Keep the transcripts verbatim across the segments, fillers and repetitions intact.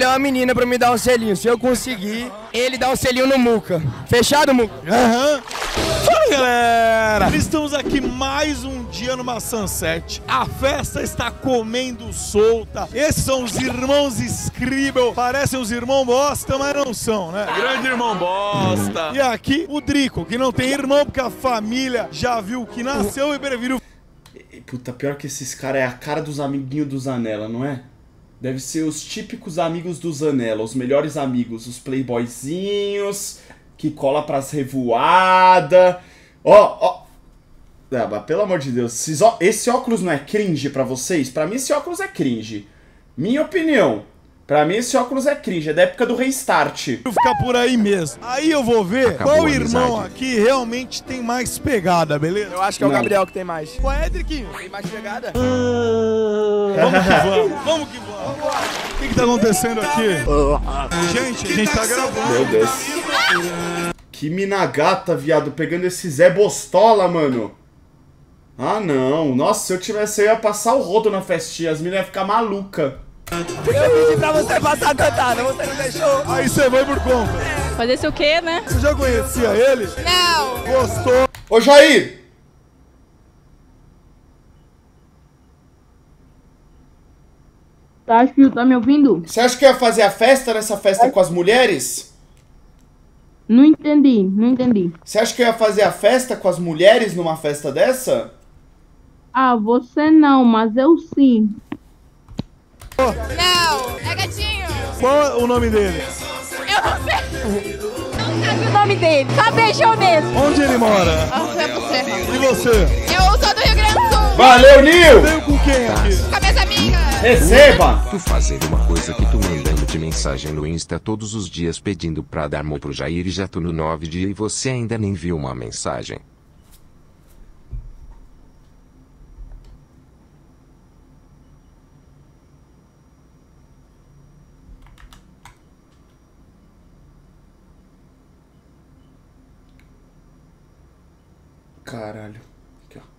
escolher uma menina pra me dar um selinho. Se eu conseguir, ele dá um selinho no Muca. Fechado, Muca? Aham. Uhum. Fala, galera! Estamos aqui mais um dia numa Sunset. A festa está comendo solta. Esses são os irmãos Scribble. Parecem os irmãos bosta, mas não são, né? Grande irmão bosta. E aqui o Drico, que não tem irmão porque a família já viu que nasceu e preferiu. Puta, pior que esses caras é a cara dos amiguinhos do Zanella, não é? Deve ser os típicos amigos do Zanella, os melhores amigos, os playboyzinhos, que cola pras revoadas. Ó, ó. Ah, mas pelo amor de Deus, esses ó... esse óculos não é cringe pra vocês? Pra mim esse óculos é cringe. Minha opinião. Pra mim esse óculos é cringe, é da época do Restart. Vou ficar por aí mesmo. Aí eu vou ver Acabou qual a irmão amizade. aqui realmente tem mais pegada, beleza? Eu acho que é o Não. Gabriel que tem mais. Qual é, Driquinho? Tem mais pegada? Vamos que vamos, vamos que vamos. O que que tá acontecendo aqui? Gente, a gente tá gravando. Meu Deus. Que mina gata, viado, pegando esse Zé Bostola, mano. Ah, não. Nossa, se eu tivesse, eu ia passar o rodo na festinha. As meninas iam ficar malucas. Eu pedi pra você passar a cantada, você não deixou. Aí você vai por conta. Fazer isso o quê, né? Você já conhecia ele? Não! Gostou? Ô, Jair! Tá, filho, tá me ouvindo? Você acha que eu ia fazer a festa nessa festa com as mulheres? Não entendi, não entendi. Você acha que eu ia fazer a festa com as mulheres numa festa dessa? Ah, você não, mas eu sim. Não! É gatinho! Qual é o nome dele? Eu não sei! Não sabe o nome dele, só beijou mesmo! Onde ele mora? Não sei você. E você? Eu sou do Rio Grande do Sul! Valeu, Nil! Veio com quem aqui? Com a minhas amigas! Receba! Tu fazer uma coisa que tu mandando de mensagem no Insta todos os dias pedindo pra dar mo pro Jair e já tô no nove dia e você ainda nem viu uma mensagem. Caralho. Aqui, ó.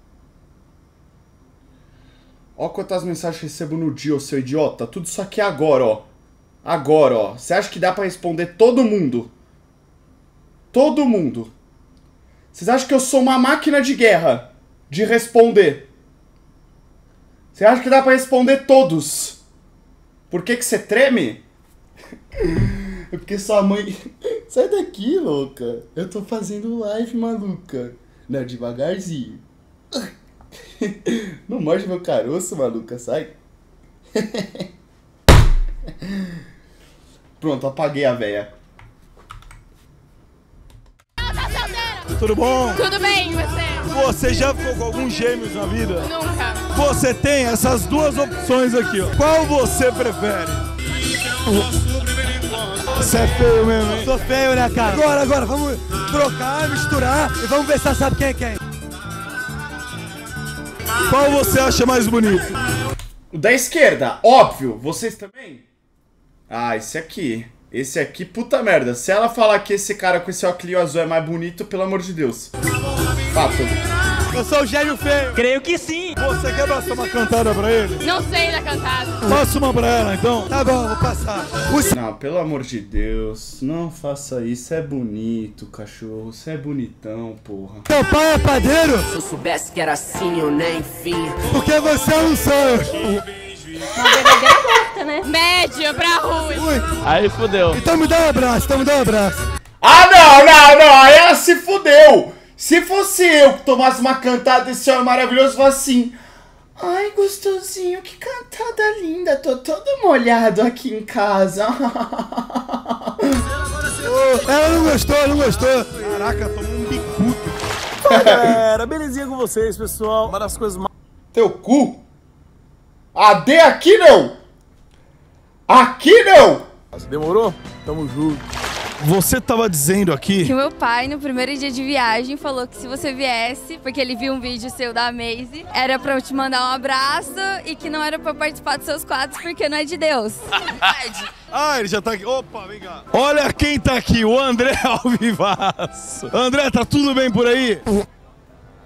Ó quantas mensagens recebo no dia, ô seu idiota. Tudo isso aqui agora, ó. Agora, ó. Você acha que dá pra responder todo mundo? Todo mundo. Vocês acham que eu sou uma máquina de guerra? De responder? Você acha que dá pra responder todos? Por que que você treme? É porque sua mãe... Sai daqui, louca. Eu tô fazendo live, maluca. Não, devagarzinho. Não morde meu caroço, maluca, sai. Pronto, apaguei a véia. Tudo bom? Tudo bem, e você? Você já ficou com alguns gêmeos na vida? Nunca. Você tem essas duas opções aqui, ó. Qual você prefere? Você é feio mesmo, hein? Sou feio, né, cara? Agora, agora, vamos trocar, misturar e vamos ver se você sabe quem é quem. Qual você acha mais bonito? O da esquerda, óbvio. Vocês também? Ah, esse aqui. Esse aqui, puta merda. Se ela falar que esse cara com esse óculos azul é mais bonito, pelo amor de Deus. Fato. Eu sou o gênio feio. Creio que sim. Você quer passar uma cantada pra ele? Não sei da cantada. Passa uma pra ela, então. Tá bom, vou passar. Não, pelo amor de Deus. Não faça isso. É bonito, cachorro. Você é bonitão, porra. Seu pai é padeiro? Se eu soubesse que era assim, eu nem vinha. Porque você é um sonho. Uma verdadeira bosta, né? Médio pra ruim. Aí fudeu. Então me dá um abraço, então me dá um abraço. Ah, não, não, não. Aí ela se fudeu. Se fosse eu que tomasse uma cantada desse homem maravilhoso, fosse assim... Ai, gostosinho, que cantada linda. Tô todo molhado aqui em casa. Ela não gostou, não gostou. Caraca, tomou um bicudo. Fala, galera, belezinha com vocês, pessoal. Uma das coisas mais... Teu cu? A D aqui não. Aqui não. Demorou? Tamo junto. Você tava dizendo aqui... Que o meu pai, no primeiro dia de viagem, falou que se você viesse, porque ele viu um vídeo seu da Maze, era pra eu te mandar um abraço e que não era pra participar dos seus quadros porque não é de Deus. Ah, ele já tá aqui. Opa, vem cá. Olha quem tá aqui, o André Alvivaço. André, tá tudo bem por aí?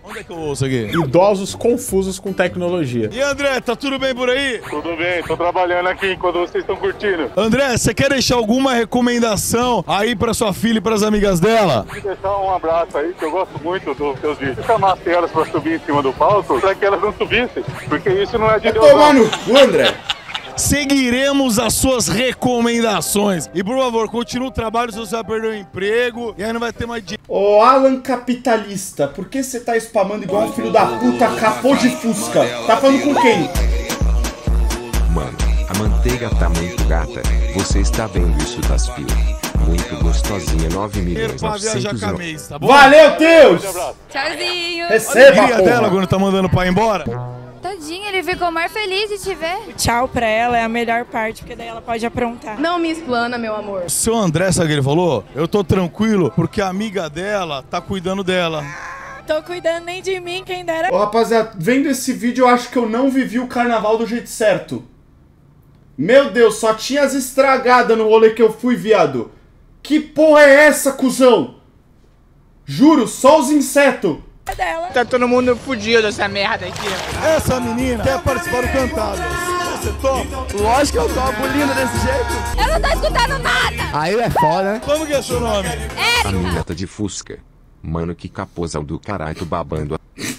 Onde é que eu ouço aqui? Idosos confusos com tecnologia. E André, tá tudo bem por aí? Tudo bem, tô trabalhando aqui enquanto vocês estão curtindo. André, você quer deixar alguma recomendação aí pra sua filha e pras amigas dela? Vou deixar um abraço aí, que eu gosto muito dos seus vídeos. Chamasse elas pra subir em cima do palco, pra que elas não subissem, porque isso não é de Deus. Toma no cu, André. Seguiremos as suas recomendações. E por favor, continue o trabalho, senão você vai perder o emprego e aí não vai ter mais dinheiro. Ô Alan Capitalista, por que você tá spamando igual um filho da puta capô de Fusca? Tá falando com quem? Mano, a manteiga tá muito gata. Você está vendo isso das filas? Muito gostosinha, nove milhões novecentos e nove. Tá bom? Valeu, Deus! Tchauzinho. Receba, a dela quando tá mandando pra ir embora. Tadinho, ele ficou mais feliz de te ver. Tchau pra ela é a melhor parte, porque daí ela pode aprontar. Não me explana, meu amor. O seu André, sabe o que ele falou? Eu tô tranquilo porque a amiga dela tá cuidando dela. Tô cuidando nem de mim, quem dera. Ô, rapaziada, vendo esse vídeo, eu acho que eu não vivi o carnaval do jeito certo. Meu Deus, só tinha as estragadas no rolê que eu fui, viado. Que porra é essa, cuzão? Juro, só os insetos. Dela. Tá todo mundo fudido dessa merda aqui. Essa menina quer participar do Cantadas. Você topa? Lógico que eu topo, linda desse jeito. Eu não tô escutando nada. Aí é foda, né? Como que é seu nome? A mina tá de Fusca. Mano, que capozão do caralho babando.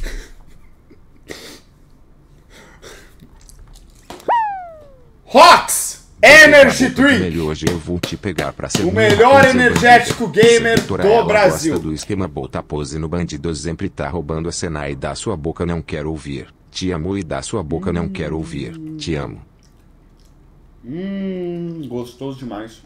Rox Energy Drink. Hoje eu vou te pegar pra ser o melhor energético gamer do Brasil. Gosta do esquema bota pose no bandido sempre tá roubando a cena e da sua boca não quero ouvir. Te amo e da sua boca não quero ouvir. Te amo. Hum, gostoso demais.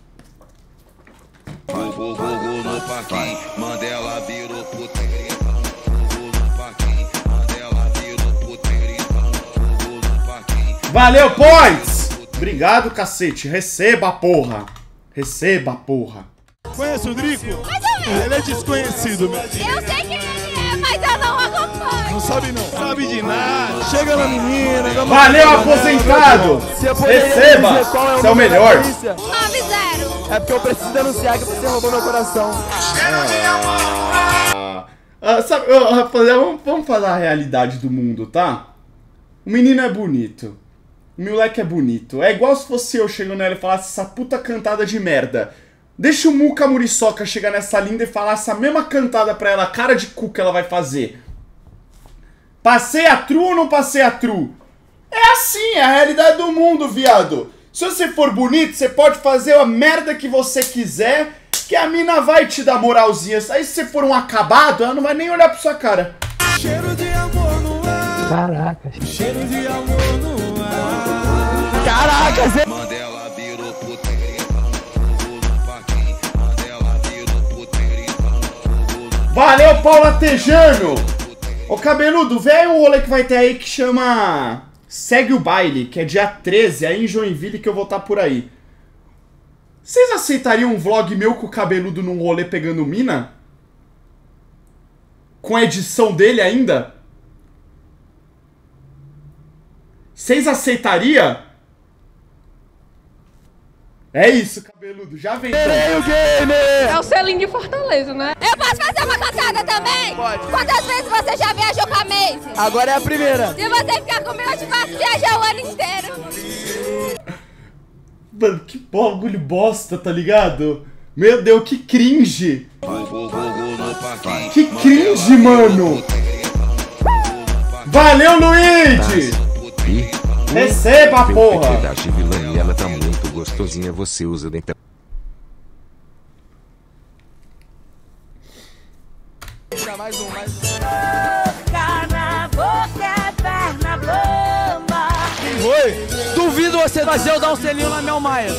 Valeu, points! Obrigado, cacete. Receba, porra. Receba, porra. Conhece o Drico? Ele é desconhecido, meu. Eu sei quem ele é, mas eu não acompanho. Não sabe não. Sabe de nada. Chega na menina. Valeu, aposentado. Receba. Você é o melhor. nove zero. É porque eu preciso denunciar que você roubou meu coração. Ah, ah, sabe, oh, rapaziada, vamos, vamos falar a realidade do mundo, tá? O menino é bonito. O moleque é bonito. É igual se fosse eu chegando nela e falasse essa puta cantada de merda. Deixa o Muca Muriçoca chegar nessa linda e falar essa mesma cantada pra ela, cara de cu que ela vai fazer. Passei a true ou não passei a true? É assim, é a realidade do mundo, viado. Se você for bonito, você pode fazer a merda que você quiser, que a mina vai te dar moralzinha. Aí se você for um acabado, ela não vai nem olhar pra sua cara. Cheiro de amor no ar. Caraca. Cheiro de amor no ar. Caraca, Zé. Mandela virou Valeu, Paula Tejano. Ô, cabeludo, vê um rolê que vai ter aí que chama Segue o Baile, que é dia treze, aí em Joinville, que eu vou estar por aí. Vocês aceitariam um vlog meu com o cabeludo num rolê pegando mina? Com a edição dele ainda? Vocês aceitariam? É isso, cabeludo, já vem. É o selinho de Fortaleza, né? Eu posso fazer uma cantada também? Pode. Quantas vezes você já viajou com a Macy? Agora é a primeira. Se você ficar comigo, eu te faço viajar o ano inteiro. Mano, que bagulho bosta, tá ligado? Meu Deus, que cringe. Que cringe, mano. Valeu, Luigi. Receba, porra. Ela tá muito gostosinha, você usa dentro. Mais um, mais um. Na boca, perna bamba. Quem foi? Duvido você fazer eu dar um selinho na Mel Maia.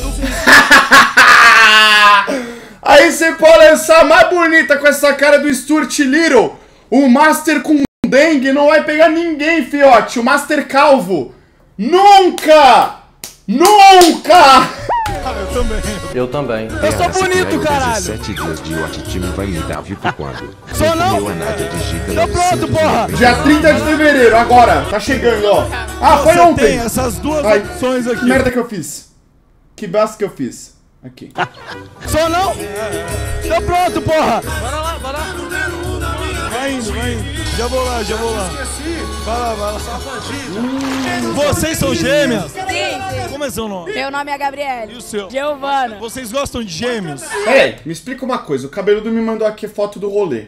Aí você pode lançar mais bonita com essa cara do Stuart Little. O Master com dengue não vai pegar ninguém, fiote. O Master calvo. Nunca! Nunca! Ah, eu também. Eu também. Eu sou bonito, caralho. sete dias de Watch Time vai me dar V I P quando? Sou não? Tô pronto, porra. Dia trinta de fevereiro, agora. Tá chegando, ó. Ah, foi Você ontem. tem essas duas Ai, opções aqui. Que merda que eu fiz? Que bosta que eu fiz? Aqui. Sou não? Tô pronto, porra. Bora lá, bora lá. Vai indo, vai indo. já vou lá, já vou lá. Vai lá, vai lá. Hum, vocês são gêmeas? Sim, sim. Como é seu nome? Meu nome é Gabriele. E o seu? Giovana. Vocês gostam de gêmeos? Peraí, me explica uma coisa. O cabeludo me mandou aqui foto do rolê.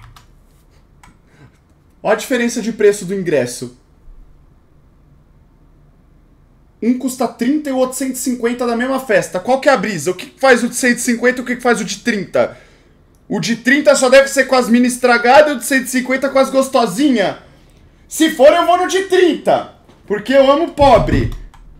Olha a diferença de preço do ingresso. Um custa trinta e o outro cento e cinquenta da mesma festa. Qual que é a brisa? O que faz o de cento e cinquenta e o que faz o de trinta? O de trinta só deve ser com as mini estragadas e o de cento e cinquenta com as gostosinhas. Se for, eu vou no de trinta. Porque eu amo pobre.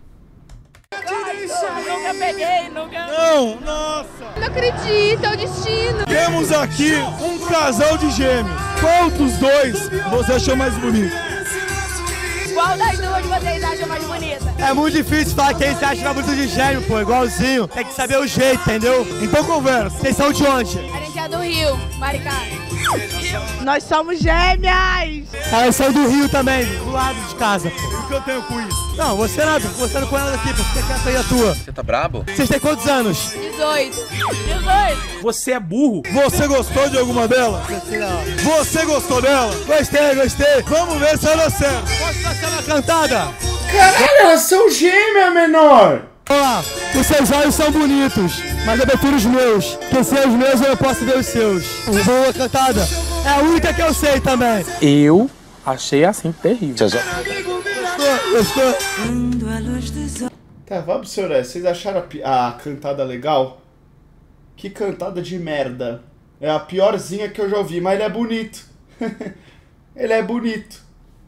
Nunca peguei, nunca... Não, nossa. Não acredito, é o destino. Temos aqui um casal de gêmeos. Qual dos dois você achou mais bonito? Qual das duas vocês acham mais bonita? É muito difícil falar quem você acha mais bonito de gêmeo, pô, igualzinho. Tem que saber o jeito, entendeu? Então conversa. Vocês são de onde? A gente é do Rio, Maricá. Nós somos gêmeas! Elas são do Rio também, do lado de casa, pô. O que eu tenho com isso? Não, você nada, tô conversando com elas aqui, pô. Você quer sair a tua? Você tá brabo? Vocês têm quantos anos? dezoito. dezoito. Você é burro? Você gostou de alguma delas? Não. Você gostou dela? Gostei, gostei. Vamos ver se ela certo. Posso fazer uma cantada? Caralho, elas são gêmeas, menor. Olha lá, os seus olhos são bonitos, mas eu prefiro os meus. Porque sem os meus eu posso ver os seus. Boa cantada. É a única que eu sei também. Eu achei assim terrível. Gostou? Gostou? Tá, vamos, senhora. Vocês acharam a, pi- a cantada legal? Que cantada de merda. É a piorzinha que eu já ouvi, mas ele é bonito. Ele é bonito.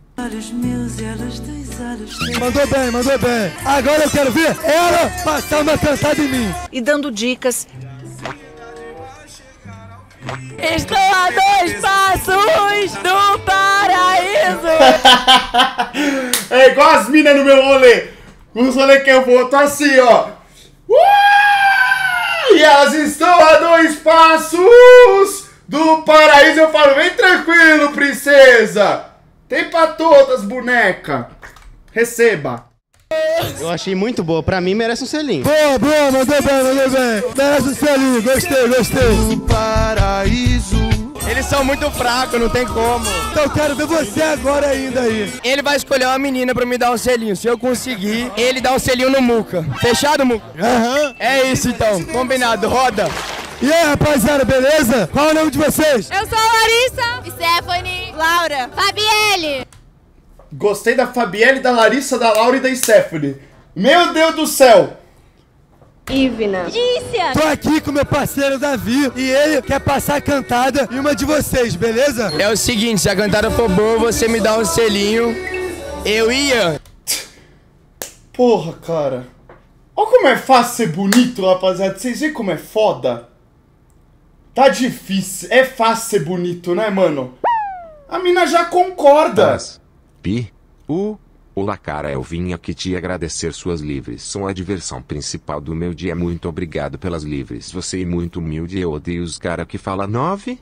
Mandou bem, mandou bem. Agora eu quero ver ela passar uma cantada em mim. E dando dicas. Estou a dois passos do paraíso. É igual as minas no meu rolê. Os rolês que eu vou, tô assim, ó. Uh! E elas estão a dois passos do paraíso. Eu falo, vem tranquilo, princesa. Tem pra todas, boneca. Receba. Eu achei muito boa. Pra mim, merece um selinho. Boa, boa, mandou bem, mandou bem. Merece um selinho, gostei, gostei. Paraíso. Eles são muito fracos, não tem como. Então eu quero ver você agora ainda aí. Ele vai escolher uma menina pra me dar um selinho. Se eu conseguir, ele dá um selinho no Muca. Fechado, Muca? Aham. Uhum. É isso então, combinado, roda. E aí, rapaziada, beleza? Qual é o nome de vocês? Eu sou a Larissa. Stephanie. Laura. Fabielle. Gostei da Fabielle, da Larissa, da Laura e da Stephanie. Meu Deus do céu. Ivna. Dícia. Tô aqui com meu parceiro Davi e ele quer passar a cantada em uma de vocês, beleza? É o seguinte, se a cantada for boa, você me dá um selinho. Eu ia. Porra, cara. Olha como é fácil ser bonito, rapaziada. Vocês veem como é foda? Tá difícil. É fácil ser bonito, né, mano? A mina já concorda. Mas, Pi, U, olá cara, eu vim aqui te agradecer. Suas livres são a diversão principal do meu dia. Muito obrigado pelas livres. Você é muito humilde. Eu odeio os cara que fala nove.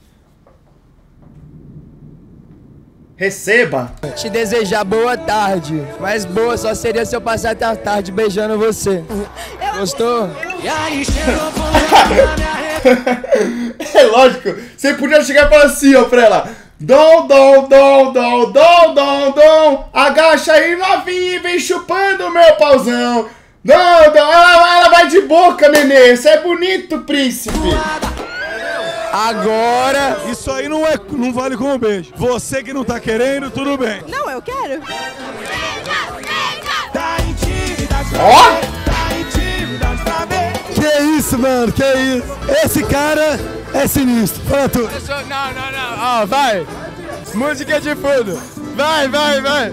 Receba. Te desejar boa tarde. Mas boa só seria se eu passar até a tarde beijando você. Gostou? É lógico. Você podia chegar e falar assim, ó, pra ela. Dom, dom, dom, dom, dom, dom, dom. Agacha aí, novinha, e vem chupando o meu pauzão. Dom, dom. Ela, ela vai de boca, nenê. Você é bonito, príncipe. Agora... Isso aí não, é, não vale como beijo. Você que não tá querendo, tudo bem. Não, eu quero. Ó! Que isso, mano, que isso. Esse cara é sinistro. Fala tu. Não, não, não. Ó, vai. Música de fundo. Vai, vai, vai.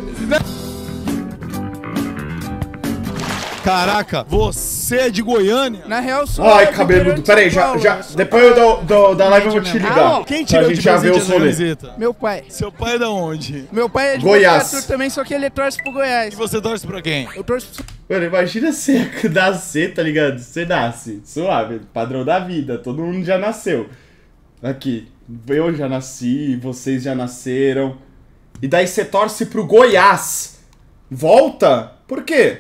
Caraca, você é de Goiânia? Na real, sou. Ai, cabeludo. Pera aí, já, já, depois eu do, do, da live eu vou te ligar. Quem pra tirou gente de já ver presente os essa rolês. camiseta? Meu pai. Seu pai é da onde? Meu pai é de Goiás. Botucatu também, só que ele torce pro Goiás. E você torce pra quem? Eu torço pro... Mano, imagina você nascer, tá ligado? Você nasce, suave, padrão da vida, todo mundo já nasceu. Aqui, eu já nasci, vocês já nasceram. E daí você torce pro Goiás. Volta? Por quê?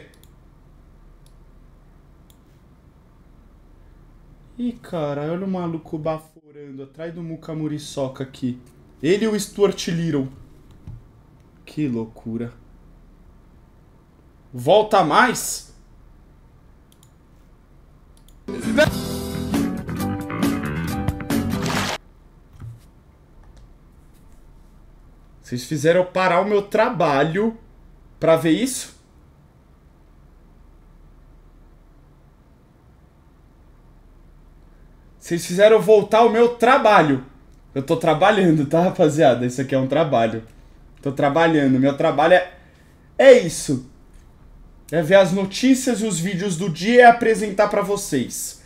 Ih, cara, olha o maluco baforando atrás do Muca Muriçoca aqui. Ele e o Stuart Little. Que loucura. Volta mais? Vocês fizeram eu parar o meu trabalho pra ver isso? Vocês fizeram eu voltar o meu trabalho. Eu tô trabalhando, tá, rapaziada? Isso aqui é um trabalho. Tô trabalhando. Meu trabalho é... É isso. É ver as notícias e os vídeos do dia e apresentar pra vocês.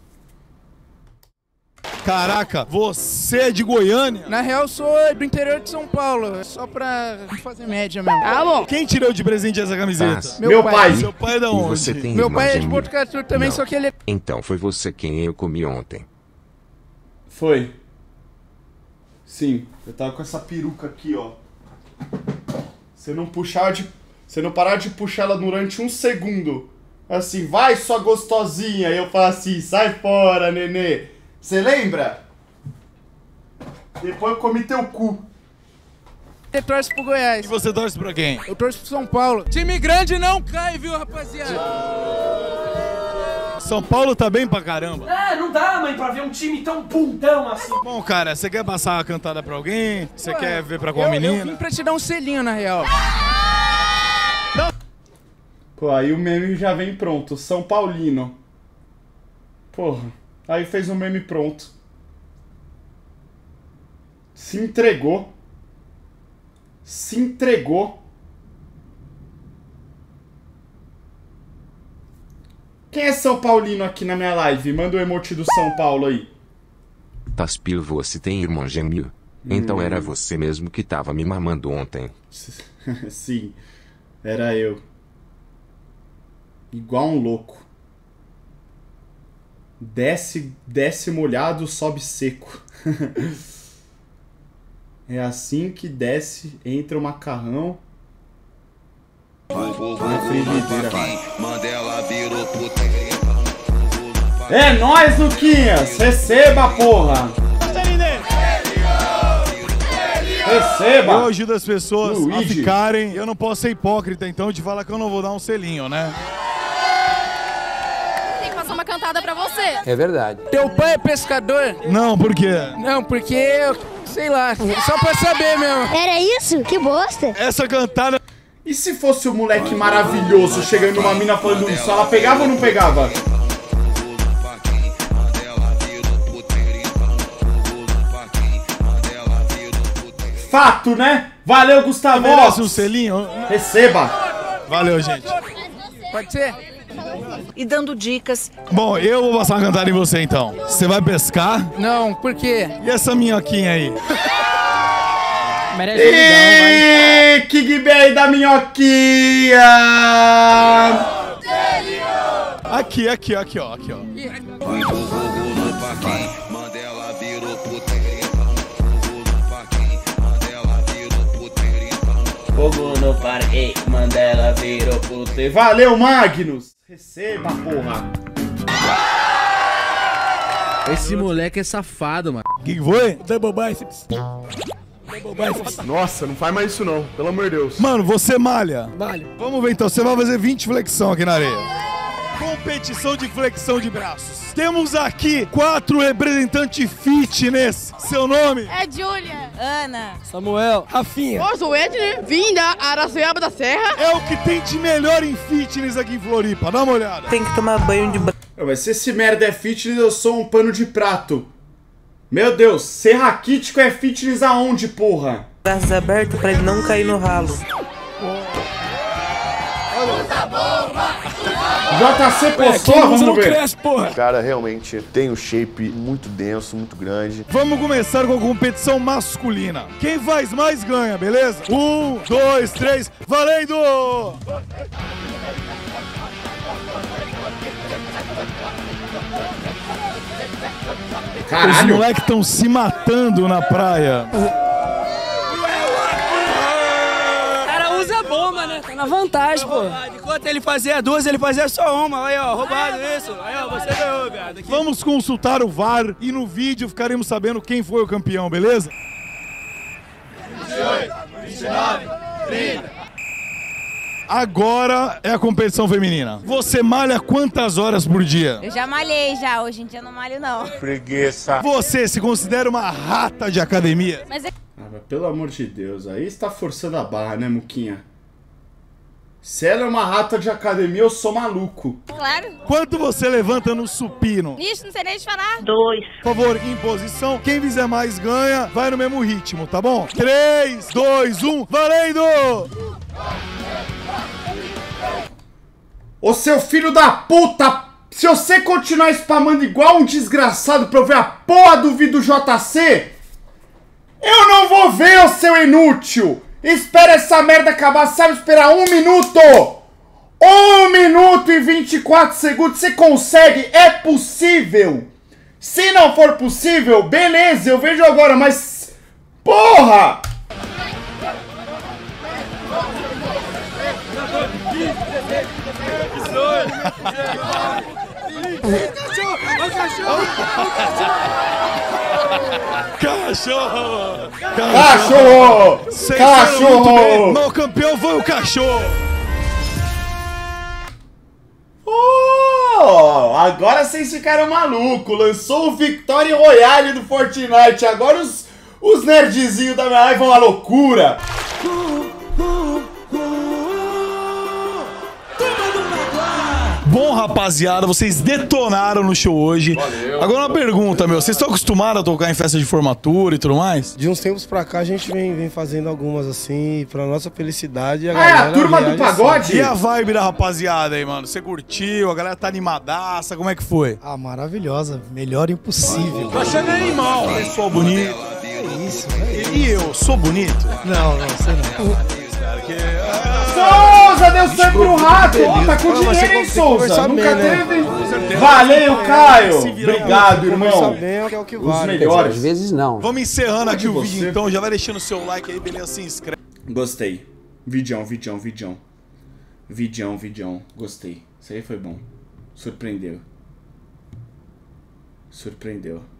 Caraca, você é de Goiânia? Na real, eu sou do interior de São Paulo. Só pra fazer média mesmo. Ah, bom. Quem tirou de presente essa camiseta? Tá. Meu, Meu pai. pai. Seu pai é da onde? Você tem Meu irmão pai é de gêmeo? Botucatu também, Não. só que ele é... Então foi você quem eu comi ontem. Foi. Sim, eu tava com essa peruca aqui, ó. Você não puxar de... Você não parar de puxar ela durante um segundo. Assim, vai sua gostosinha. E eu falo assim, sai fora, nenê. Você lembra? Depois eu comi teu cu. Você torce pro Goiás. E você torce pra quem? Eu torço pro São Paulo. Time grande não cai, viu, rapaziada? São Paulo tá bem pra caramba. É, não dá, mãe, pra ver um time tão puntão assim. Bom, cara, você quer passar a cantada pra alguém? Você Ué, quer ver pra qual eu, menina? Eu vim pra te dar um selinho, na real. Não. Pô, aí o meme já vem pronto. São Paulino. Porra. Aí fez o meme pronto. Se entregou. Se entregou. Quem é São Paulino aqui na minha live? Manda o emote do São Paulo aí. Taspil, você tem irmão gêmeo? Então Hum. era você mesmo que tava me mamando ontem. Sim, era eu. Igual um louco. Desce, desce molhado, sobe seco. É assim que desce, entra o macarrão. Na frigideira. É nóis, Luquinhas! Receba, porra! Receba! Eu ajudo as pessoas Luigi. a ficarem. Eu não posso ser hipócrita, então, de falar que eu não vou dar um selinho, né? Tem que passar uma cantada pra você. É verdade. Teu pai é pescador? Não, por quê? Não, porque eu... Sei lá, só pra saber mesmo. Era isso? Que bosta. Essa cantada... E se fosse o moleque maravilhoso chegando numa mina falando isso, ela pegava ou não pegava? Fato, né? Valeu, Gustavo! Merece um selinho? Receba! Valeu, gente. Pode ser? E dando dicas. Bom, eu vou passar uma cantada em você, então. Você vai pescar? Não, por quê? E essa minhoquinha aí? Merece um milhão, Ih, King Bey da minhoquinha! Aqui, aqui, aqui, ó, aqui, ó. Fogo no parque, Mandela virou puteiro. Valeu, Magnus! Receba, porra! Esse moleque é safado, mano. O que que foi? Double biceps. Nossa, não faz mais isso não, pelo amor de Deus. Mano, você malha? Malha. Vamos ver então, você vai fazer vinte flexão aqui na areia. Competição de flexão de braços. Temos aqui quatro representantes fitness. Seu nome? É Júlia. Ana. Samuel. Rafinha. Eu sou o Edner, vim da Araçoiaba da Serra. É o que tem de melhor em fitness aqui em Floripa. Dá uma olhada. Tem que tomar banho de... Mas se esse merda é fitness, eu sou um pano de prato. Meu Deus, ser raquítico é fitness aonde, porra? Braços abertos pra ele não cair no ralo. J C postou, vamos ver. O cara realmente tem um shape muito denso, muito grande. Vamos começar com a competição masculina. Quem faz mais ganha, beleza? Um, dois, três, valendo! Caralho! Os moleques estão se matando na praia. O cara usa bomba, né? Tá na vantagem, pô. Enquanto ele fazia duas, ele fazia só uma. Aí, ó, roubado isso. Aí, ó, você ganhou, viado. Aqui. Vamos consultar o V A R e no vídeo ficaremos sabendo quem foi o campeão, beleza? e oito, vinte e nove, trinta. Agora é a competição feminina. Você malha quantas horas por dia? Eu já malhei já, hoje em dia eu não malho não. Preguiça. Você se considera uma rata de academia? Mas é... Ah, mas pelo amor de Deus, aí está forçando a barra, né, Muquinha? Se ela é uma rata de academia, eu sou maluco. Claro. Quanto você levanta no supino? Ixi, não sei nem te falar. Dois. Por favor, em posição. Quem fizer mais ganha, vai no mesmo ritmo, tá bom? três, dois, um, valendo! Ô seu filho da puta! Se você continuar spamando igual um desgraçado pra eu ver a porra do vídeo do J C, eu não vou ver, ô seu inútil! Espera essa merda acabar, sabe esperar um minuto! Um minuto e vinte e quatro segundos, você consegue? É possível! Se não for possível, beleza, eu vejo agora, mas... Porra! Cachorro! Cachorro! Cachorro! Mas o campeão foi o cachorro! Oh, agora vocês ficaram malucos. Lançou o Victory Royale do Fortnite. Agora os, os nerdzinhos da minha live vão à loucura. Bom, rapaziada, vocês detonaram no show hoje. Valeu. Agora uma pergunta, meu. Vocês estão acostumados a tocar em festa de formatura e tudo mais? De uns tempos pra cá, a gente vem, vem fazendo algumas assim, pra nossa felicidade. E a ah, galera é a turma do pagode? Assim. E a vibe da rapaziada aí, mano? Você curtiu? A galera tá animadaça? Como é que foi? Ah, maravilhosa. Melhor impossível. Tô achando animal. Pessoal bonito. É isso, né? E eu, sou bonito? Não, não, você não. Souza, deu sangue pro rato! Ó, tá com dinheiro, hein, Souza? Nunca teve. Valeu, Caio! Obrigado, irmão. Os melhores. Às vezes não. Vamos encerrando aqui o vídeo, então. Já vai deixando o seu like aí, beleza? Se inscreve. Gostei. Vidião, vidião, vidião. Vidião, vidião. Gostei. Isso aí foi bom. Surpreendeu. Surpreendeu.